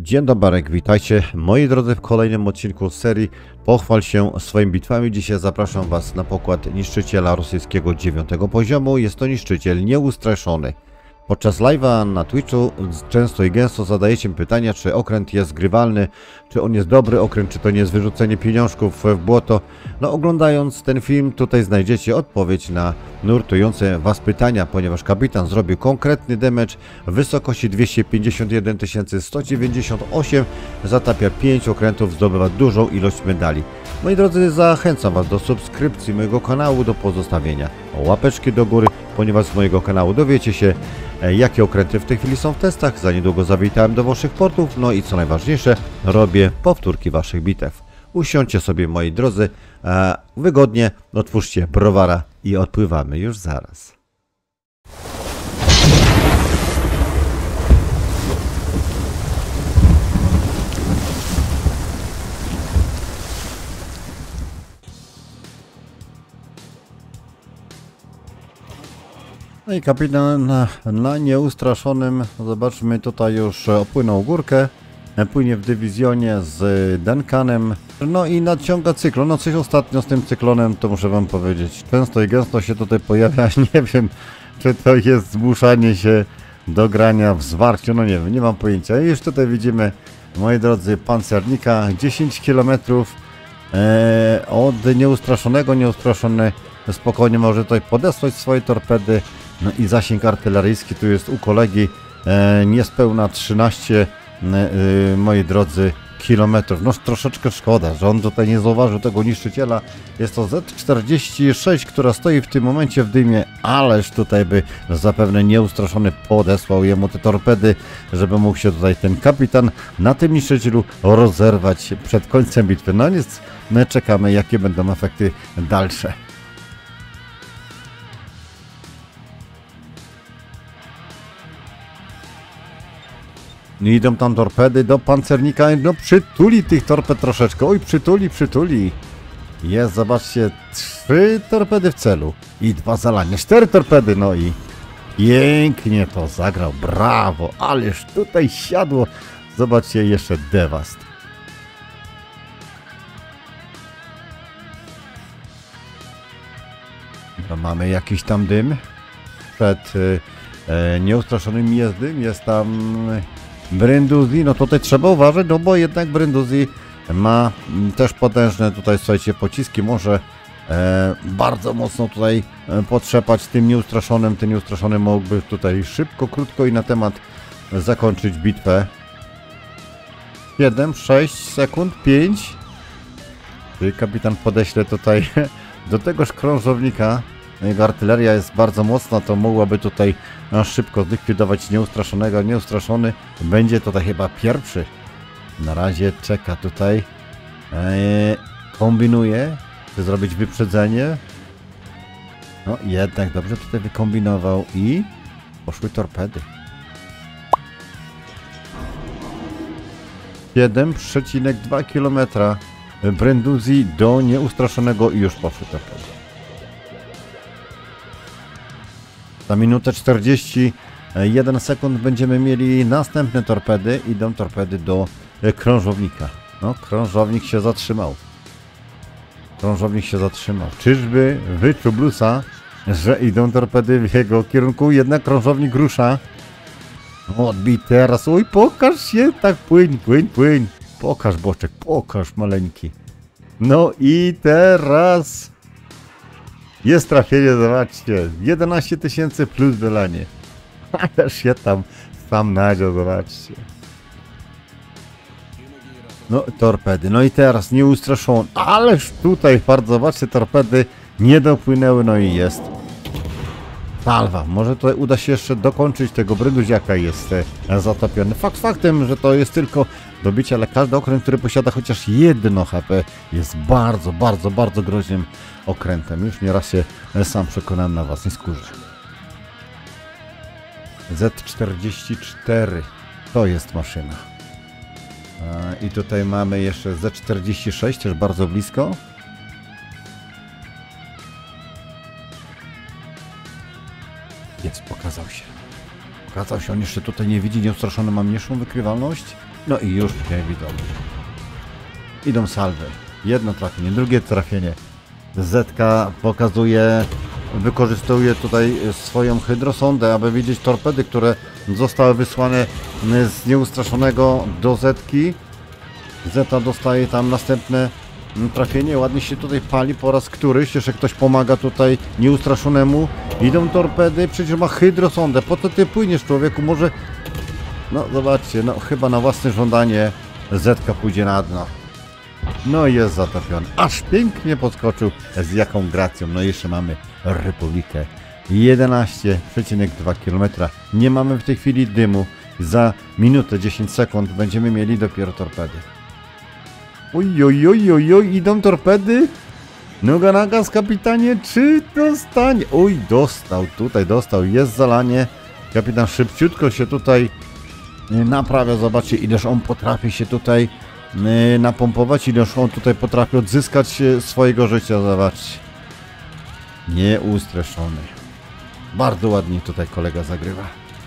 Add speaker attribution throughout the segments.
Speaker 1: Dzień dobry, witajcie moi drodzy w kolejnym odcinku z serii Pochwal się swoimi bitwami. Dzisiaj zapraszam Was na pokład niszczyciela rosyjskiego 9 poziomu. Jest to niszczyciel nieustraszony. Podczas live'a na Twitchu często i gęsto zadajecie mi pytania, czy okręt jest grywalny, czy on jest dobry okręt, czy to nie jest wyrzucenie pieniążków w błoto. No oglądając ten film tutaj znajdziecie odpowiedź na nurtujące Was pytania, ponieważ kapitan zrobił konkretny damage w wysokości 251 198, zatapia 5 okrętów, zdobywa dużą ilość medali. Moi drodzy, zachęcam Was do subskrypcji mojego kanału, do pozostawienia łapeczki do góry, ponieważ z mojego kanału dowiecie się, jakie okręty w tej chwili są w testach. Za niedługo zawitałem do Waszych portów, no i co najważniejsze, robię powtórki Waszych bitew. Usiądźcie sobie, moi drodzy, wygodnie, otwórzcie browara i odpływamy już zaraz. No i kapitan na nieustraszonym, zobaczmy, tutaj już opłynął górkę, płynie w dywizjonie z Duncanem, no i nadciąga cyklon. No coś ostatnio z tym cyklonem, to muszę Wam powiedzieć, często i gęsto się tutaj pojawia, nie wiem, czy to jest zmuszanie się do grania w zwarciu, no nie wiem, nie mam pojęcia. I już tutaj widzimy, moi drodzy, pancernika, 10 km od nieustraszonego. Nieustraszony spokojnie może tutaj podesłać swoje torpedy. No i zasięg artyleryjski tu jest u kolegi niespełna 13, moi drodzy, kilometrów. No troszeczkę szkoda, że on tutaj nie zauważył tego niszczyciela. Jest to Z-46, która stoi w tym momencie w dymie, ależ tutaj by zapewne nieustraszony podesłał jemu te torpedy, żeby mógł się tutaj ten kapitan na tym niszczycielu rozerwać przed końcem bitwy. No nic, my czekamy, jakie będą efekty dalsze. Idą tam torpedy do pancernika, no przytuli tych torped troszeczkę, oj przytuli. Jest, zobaczcie, 3 torpedy w celu i 2 zalania, 4 torpedy, no i pięknie to zagrał, brawo, ależ tutaj siadło, zobaczcie, jeszcze dewast. No, mamy jakiś tam dym, przed nieustraszonymi jest dym, jest tam Brindisi. No tutaj trzeba uważać, no bo jednak Brindisi ma też potężne tutaj, słuchajcie, pociski, może bardzo mocno tutaj potrzepać tym nieustlaszonym. Ten nieustraszony mógłby tutaj szybko, krótko i na temat zakończyć bitwę. 7, 6 sekund, 5. Czyli kapitan podeśle tutaj do tegoż krążownika. Jego artyleria jest bardzo mocna, to mogłaby tutaj szybko zlikwidować nieustraszonego. Nieustraszony będzie tutaj chyba pierwszy. Na razie czeka tutaj. Kombinuje, chce zrobić wyprzedzenie. No jednak dobrze tutaj wykombinował i poszły torpedy. 7,2 km Brindisi do nieustraszonego i już poszły torpedy. Za minutę 41 sekund będziemy mieli następne torpedy. Idą torpedy do krążownika. No, krążownik się zatrzymał. Czyżby wyczuł blusa, że idą torpedy w jego kierunku? Jednak krążownik rusza. Odbij teraz. Oj, pokaż się. Tak, płyń. Pokaż, boczek, pokaż, maleńki. No i teraz jest trafienie, zobaczcie, 11 000 plus wylanie. Ależ się tam sam nadział, zobaczcie. No torpedy, no i teraz nieustraszony, ależ tutaj bardzo, zobaczcie, torpedy nie dopłynęły, no i jest salwa. Może tutaj uda się jeszcze dokończyć tego Brindusiaka, jest zatopiony. Fakt faktem, że to jest tylko dobicie, ale każdy okręt, który posiada chociaż 1 HP, jest bardzo groźnym okrętem. Już nieraz się sam przekonałem na własnej skórze. Z-44 to jest maszyna. I tutaj mamy jeszcze Z-46, też bardzo blisko. Jest, pokazał się. Pokazał się, on jeszcze tutaj nie widzi, nieustraszony, ma mniejszą wykrywalność. No i już nie widzą. Idą salwy. Jedno trafienie, drugie trafienie. Zetka pokazuje, wykorzystuje tutaj swoją hydrosondę, aby widzieć torpedy, które zostały wysłane z nieustraszonego do Zetki. Zeta dostaje tam następne trafienie, ładnie się tutaj pali po raz któryś, jeszcze ktoś pomaga tutaj nieustraszonemu. Idą torpedy, przecież ma hydrosondę, po co ty płyniesz, człowieku, może... No zobaczcie, no chyba na własne żądanie Zetka pójdzie na dno. No i jest zatopiony, aż pięknie podskoczył, z jaką gracją. No i jeszcze mamy Republikę, 11,2 km, nie mamy w tej chwili dymu, za minutę 10 sekund będziemy mieli dopiero torpedy. Oj, oj, oj, oj, oj, idą torpedy. Noga na gaz, kapitanie, czy dostanie? Oj, dostał, tutaj dostał, jest zalanie. Kapitan szybciutko się tutaj naprawia, zobaczcie, ileż on potrafi się tutaj napompować, ileż on tutaj potrafi odzyskać swojego życia, zobaczcie. Nieustraszony. Bardzo ładnie tutaj kolega zagrywa.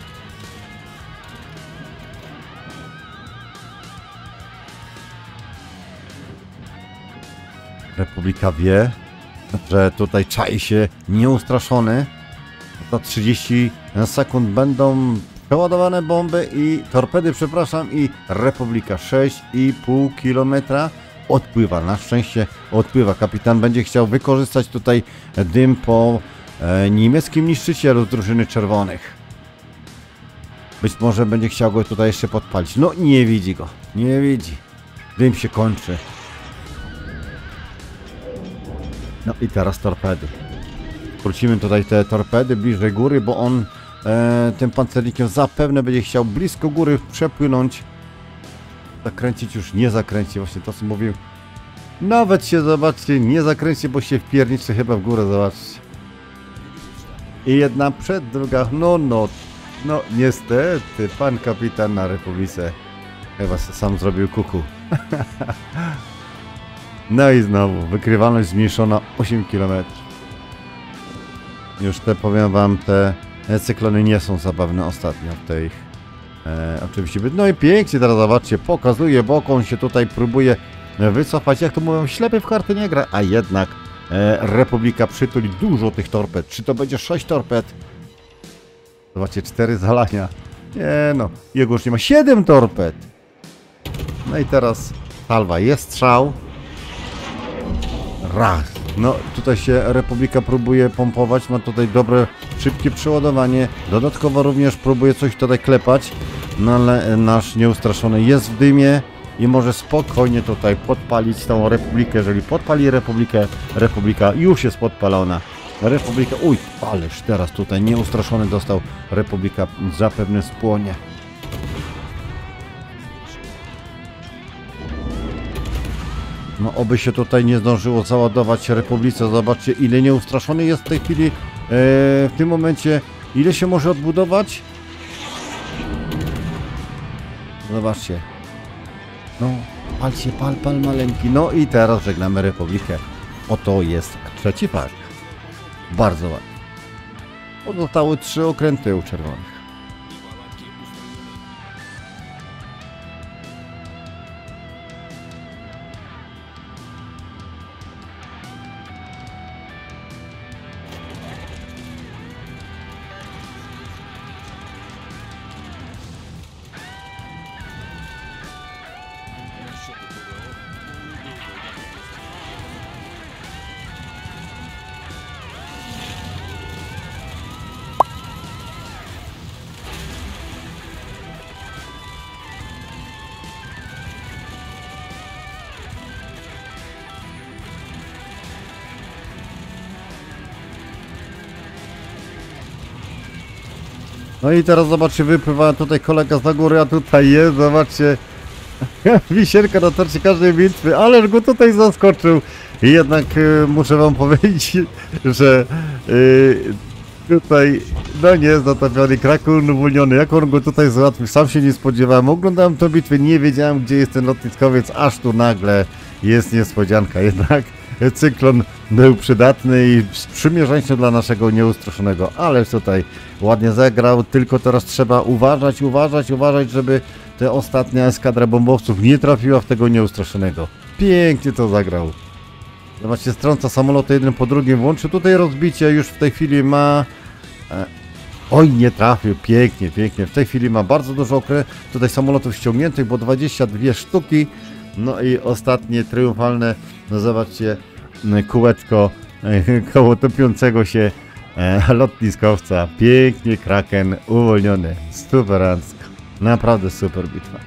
Speaker 1: Republika wie, że tutaj czai się nieustraszony. Za 30 sekund będą przeładowane bomby i torpedy, przepraszam, i Republika 6,5 km odpływa. Na szczęście odpływa. Kapitan będzie chciał wykorzystać tutaj dym po niemieckim niszczycielu z drużyny czerwonych. Być może będzie chciał go tutaj jeszcze podpalić. No nie widzi go. Nie widzi. Dym się kończy. No i teraz torpedy. Wrócimy tutaj te torpedy bliżej góry, bo on tym pancernikiem zapewne będzie chciał blisko góry przepłynąć. Zakręcić już nie zakręci, właśnie to co mówił. Nawet się, zobaczcie, nie zakręci, bo się wpierniczy chyba w górę, zobaczcie. I jedna przed, druga, no niestety, pan kapitan na Republice chyba sam zrobił kuku. No i znowu, wykrywalność zmniejszona 8 km. Już te, powiem wam, te cyklony nie są zabawne ostatnio w tej oczywiście. No i pięknie teraz, zobaczcie, pokazuje bok, on się tutaj próbuje wycofać. Jak to mówią, ślepy w karty nie gra, a jednak Republika przytuli dużo tych torped. Czy to będzie 6 torped? Zobaczcie, 4 zalania. Nie no, jego już nie ma 7 torped. No i teraz salwa, jest strzał. Raz. No tutaj się Republika próbuje pompować, ma tutaj dobre, szybkie przeładowanie. Dodatkowo również próbuje coś tutaj klepać. No ale nasz nieustraszony jest w dymie i może spokojnie tutaj podpalić tą Republikę. Jeżeli podpali Republikę, Republika już jest podpalona. Republika, uj, ależ teraz tutaj nieustraszony dostał, Republika zapewne spłonie. No oby się tutaj nie zdążyło załadować Republice. Zobaczcie, ile nieustraszony jest w tej chwili, w tym momencie, ile się może odbudować. Zobaczcie. No, pal maleńki. No i teraz żegnamy Republikę. Oto jest trzeci fakt. Bardzo ładnie. Pozostały 3 okręty u czerwonych. No i teraz zobaczcie, wypływa tutaj kolega z góry, a tutaj jest, zobaczcie, wisienka na torcie każdej bitwy, ależ go tutaj zaskoczył. I jednak muszę wam powiedzieć, że tutaj, no nie jest zatopiony, Krakun uwolniony, jak on go tutaj załatwił, sam się nie spodziewałem, oglądałem tę bitwę, nie wiedziałem, gdzie jest ten lotniskowiec, aż tu nagle jest niespodzianka, jednak cyklon był przydatny i sprzymierzeńczy dla naszego nieustraszonego, ale tutaj ładnie zagrał, tylko teraz trzeba uważać, żeby ta ostatnia eskadra bombowców nie trafiła w tego nieustraszonego. Pięknie to zagrał. Zobaczcie, strąca samoloty jeden po drugim, włączy tutaj rozbicie, już w tej chwili ma... Oj, nie trafił, pięknie. W tej chwili ma bardzo dużo tutaj samolotów ściągniętych, bo 22 sztuki. No i ostatnie triumfalne, no zobaczcie, kółeczko koło topiącego się lotniskowca. Pięknie Kraken uwolniony, superancko. Naprawdę super bitwa.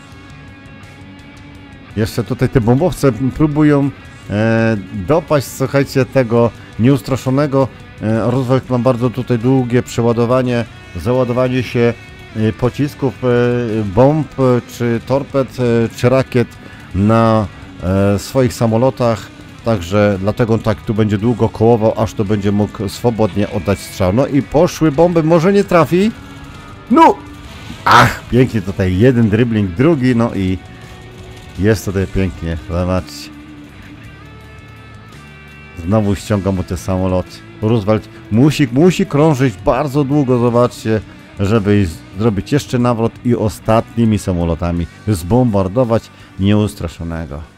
Speaker 1: Jeszcze tutaj te bombowce próbują dopaść, słuchajcie, tego nieustraszonego. Roosevelt ma bardzo tutaj długie przeładowanie, załadowanie się pocisków, bomb, czy torped, czy rakiet na swoich samolotach. Także dlatego on tak tu będzie długo kołował, aż to będzie mógł swobodnie oddać strzał. No i poszły bomby, może nie trafi. No! Ach, pięknie tutaj, jeden dribbling, drugi, no i jest tutaj pięknie, zobaczcie. Znowu ściąga mu te samoloty. Roosevelt musi krążyć bardzo długo, zobaczcie, żeby zrobić jeszcze nawrot i ostatnimi samolotami zbombardować nieustraszonego.